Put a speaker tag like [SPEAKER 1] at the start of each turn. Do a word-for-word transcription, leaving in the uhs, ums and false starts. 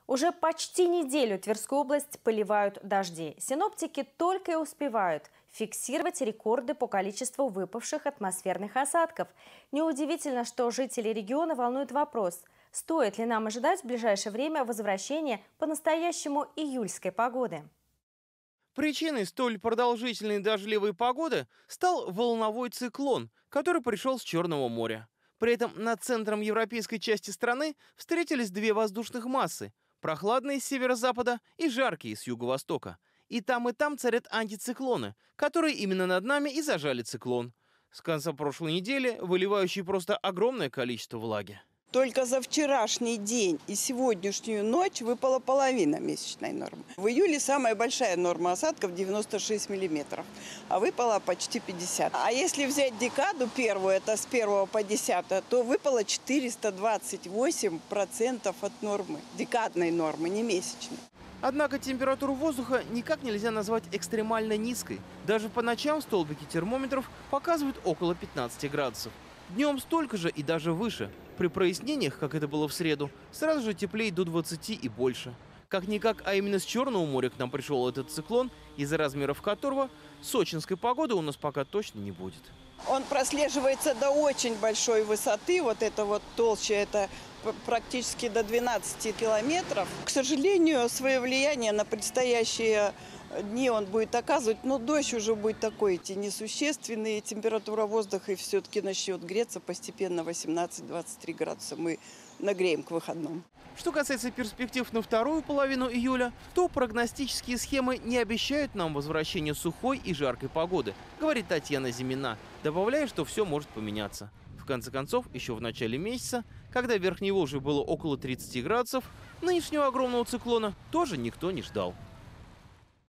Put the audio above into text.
[SPEAKER 1] Уже почти неделю Тверскую область поливают дожди. Синоптики только и успевают фиксировать рекорды по количеству выпавших атмосферных осадков. Неудивительно, что жители региона волнует вопрос, стоит ли нам ожидать в ближайшее время возвращения по-настоящему июльской погоды.
[SPEAKER 2] Причиной столь продолжительной дождливой погоды стал волновой циклон, который пришел с Черного моря. При этом над центром европейской части страны встретились две воздушных массы – прохладные с северо-запада и жаркие с юго-востока. И там, и там царят антициклоны, которые именно над нами и зажали циклон. С конца прошлой недели выливающий просто огромное количество влаги.
[SPEAKER 3] Только за вчерашний день и сегодняшнюю ночь выпала половина месячной нормы. В июле самая большая норма осадков девяносто шесть миллиметров, а выпало почти пятьдесят. А если взять декаду первую, это с первого по десятое, то выпало четыреста двадцать восемь процентов от нормы, декадной нормы, не месячной.
[SPEAKER 2] Однако температуру воздуха никак нельзя назвать экстремально низкой. Даже по ночам столбики термометров показывают около пятнадцати градусов. Днем столько же и даже выше. При прояснениях, как это было в среду, сразу же теплее до двадцати и больше. Как-никак, а именно с Черного моря к нам пришел этот циклон, из-за размеров которого сочинской погоды у нас пока точно не будет.
[SPEAKER 3] Он прослеживается до очень большой высоты, вот это вот толще, это практически до двенадцати километров. К сожалению, свое влияние на предстоящие дни он будет оказывать, но дождь уже будет такой, эти несущественные, температура воздуха и все-таки начнет греться постепенно восемнадцать-двадцать три градуса. Мы нагреем к выходным.
[SPEAKER 2] Что касается перспектив на вторую половину июля, то прогностические схемы не обещают нам возвращения сухой и жаркой погоды, говорит Татьяна Зимина, добавляя, что все может поменяться. В конце концов, еще в начале месяца, когда в Верхней Волжье было около тридцати градусов, нынешнего огромного циклона тоже никто не ждал.